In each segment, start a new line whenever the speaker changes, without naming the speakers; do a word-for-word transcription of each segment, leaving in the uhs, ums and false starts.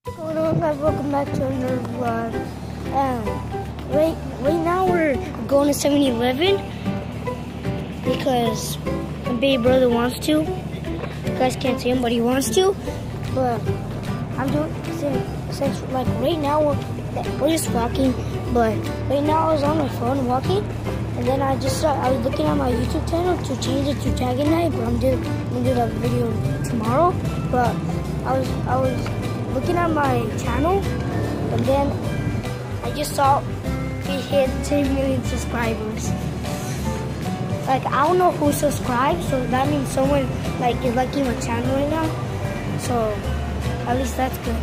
What's going on, guys? Welcome back to another vlog. Um, right, right now we're going to seven eleven because my baby brother wants to. You guys can't see him, but he wants to. But I'm doing since, since like right now we're, we're just walking. But right now I was on my phone walking, and then I just saw, I was looking at my YouTube channel to change it to Tag and Night. But I'm doing I'm gonna do that video tomorrow. But I was I was. looking at my channel, and then I just saw we hit ten million subscribers. Like, I don't know who subscribed, so that means someone like is liking my channel right now. So at least that's good.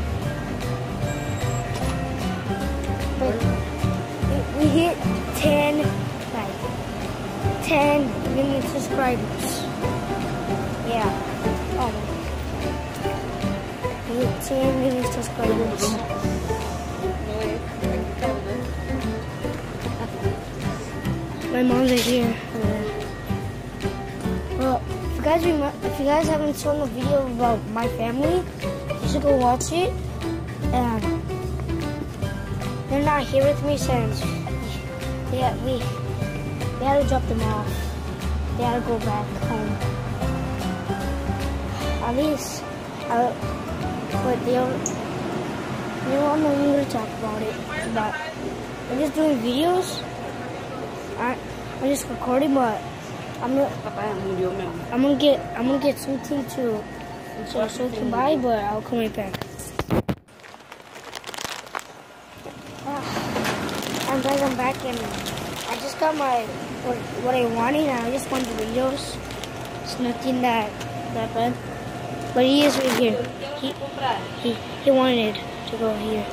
But we, we hit ten, like ten million subscribers. Yeah. Oh my. ten million subscribers. My mom's right here. Well, if you guys remember, if you guys haven't seen the video about my family, you should go watch it. And they're not here with me since they had, we they had to drop them off. They had to go back home. At least I. But they don't, they don't know me to talk about it. But I'm just doing videos. I, I'm just recording, but I'm gonna, I'm gonna get, I'm gonna get something to, so so to buy. But I'll come right back. Uh, and guys, I'm back, and I just got my what, what I wanted. And I just want the videos. It's nothing that that bad. But he is right here. He, he, he wanted to go here.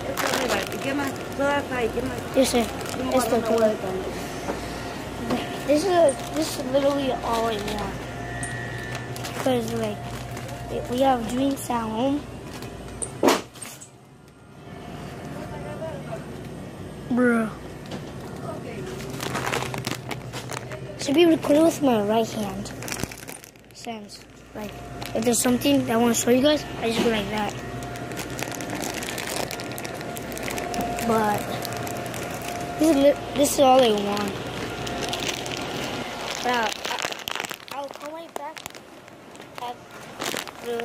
Yes, sir. It's the cool. This is this is literally all I want. Because like we have drinks at home. Bruh. Should be recording with my right hand. Sense. Like, if there's something that I want to show you guys, I just go like that. But this is, this is all I want. But I'll, I'll come right back after.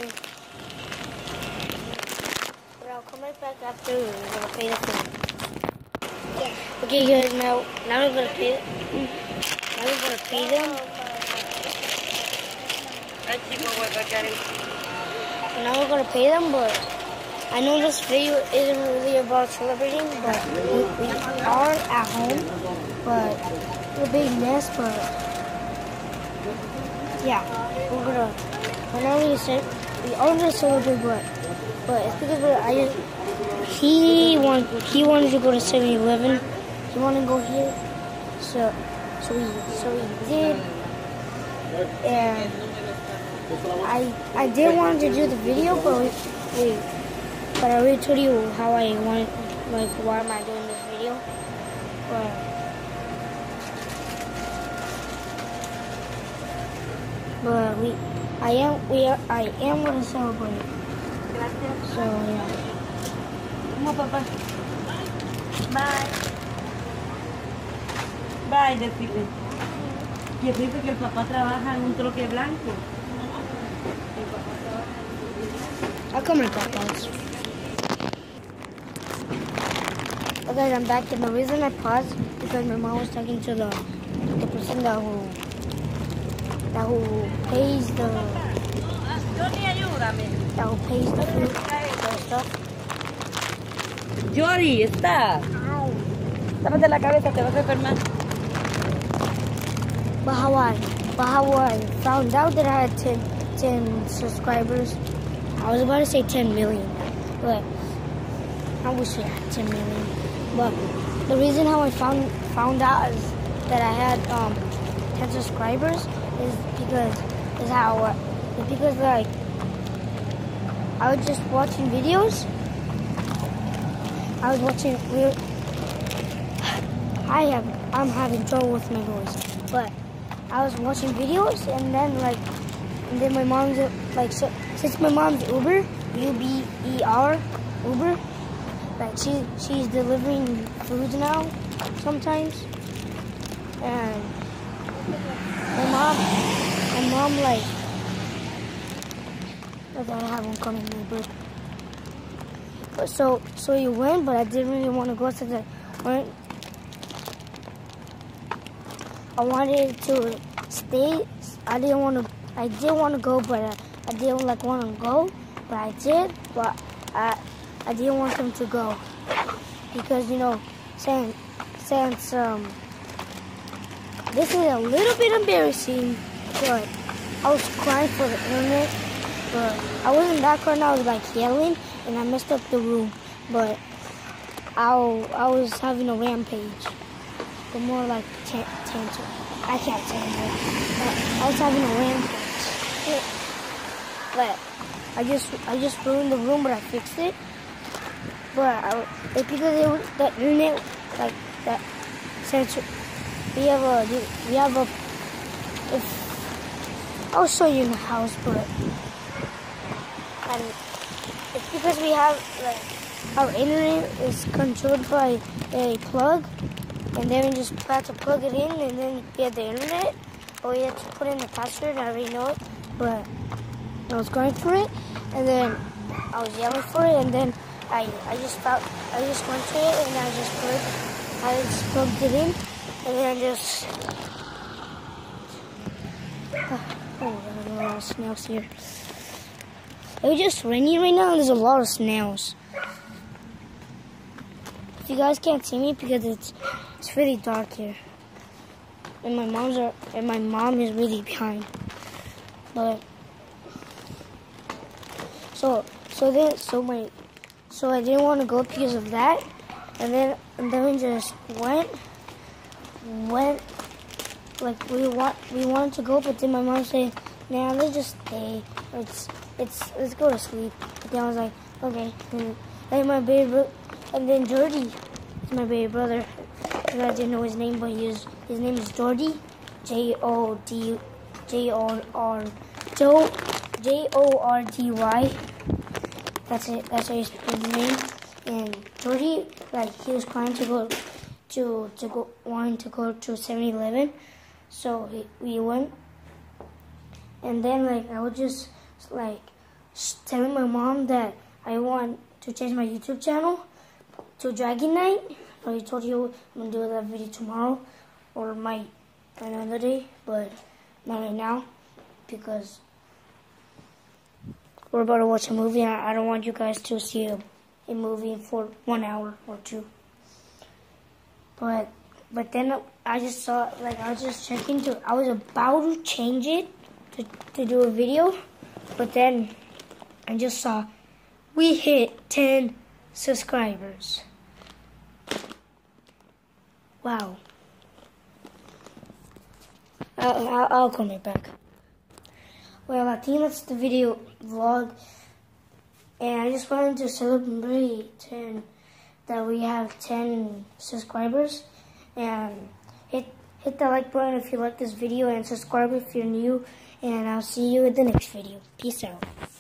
But I'll come right back after we're gonna pay the thing. Yeah. Okay, guys. Now, now we're gonna pay. Now we're gonna pay them. Now we're gonna pay them, but I know this video isn't really about celebrating, but we, we are at home, but it's a big mess, but yeah, we're gonna, we're not really say, we are gonna celebrate, but, but it's because we're, I just, he want, he wanted to go to seven eleven, he wanted to go here, so, so we, so we did, and I I did want to do the video, but we, we but I already told you how I want, like, why am I doing this video? But but we I am we are I am gonna celebrate. So yeah.
Come on, Papa. Bye. Bye, decirle. Y decirle que el papá trabaja en un troque blanco.
I'll come right back, guys. Okay, I'm back, and the reason I paused is because my mom was talking to the the person that who that who pays the that who pays the food the stuff.
Jory, está. Tápate la cabeza, te vas a enfermar.
But how I but how I found out that I had ten, ten subscribers. I was about to say ten million, but I wish we had ten million. But the reason how I found found out is that I had um, ten subscribers is because is how uh, is because like I was just watching videos. I was watching. We were, I have I'm having trouble with my voice, but I was watching videos, and then like, and then my mom's like, so, since my mom's Uber, U B E R, Uber. Like she she's delivering foods now sometimes. And my mom, my mom like, I thought I have one coming Uber. But so so you went, but I didn't really want to go since I went. I wanted to stay. I didn't want to. I did want to go, but I, I didn't like want to go. But I did. But I I didn't want them to go because you know, since since um this is a little bit embarrassing, but I was crying for the internet. But I wasn't that crying. I was like yelling, and I messed up the room. But I I was having a rampage. But more like t- tantrum. I can't tell you. Uh, I was having a rampage. But I just I just ruined the room, but I fixed it. But I, it's because it was the internet, like that. Since we have a we have a. If, I'll show you in the house, but and it's because we have like our internet is controlled by a plug. And then we just had to plug it in, and then we had the internet. Or we had to put in the password. I already know it, but I was going for it, and then I was yelling for it, and then I I just felt I just went to it, and I just put I just plugged it in, and then I just oh, there's a lot of snails here. It was just raining right now, and there's a lot of snails. You guys can't see me because it's it's really dark here, and my mom's are and my mom is really behind. But so so then so my so I didn't want to go because of that, and then and then we just went went like we want we wanted to go, but then my mom said, "Nah, let's just stay. It's it's let's go to sleep." But then I was like, "Okay." And then my baby. And then Jordy is my baby brother. And I didn't know his name, but he is, his name is Jordy. J O D J O R J O R D Y. That's it. That's his name. And Jordy, like he was trying to go to to go wanting to go to seven eleven. So he, we went. And then like I was just like telling my mom that I want to change my YouTube channel to Dragon Knight. I already told you I'm gonna do that video tomorrow, or might another day, but not right now because we're about to watch a movie. And I don't want you guys to see a, a movie for one hour or two. But but then I just saw like I was just checking to. I was about to change it to to do a video, but then I just saw we hit ten subscribers. Wow. I'll, I'll, I'll come right back. Well, I think that's the video vlog. And I just wanted to celebrate ten, that we have ten subscribers. And hit, hit the like button if you like this video, and subscribe if you're new. And I'll see you in the next video. Peace out.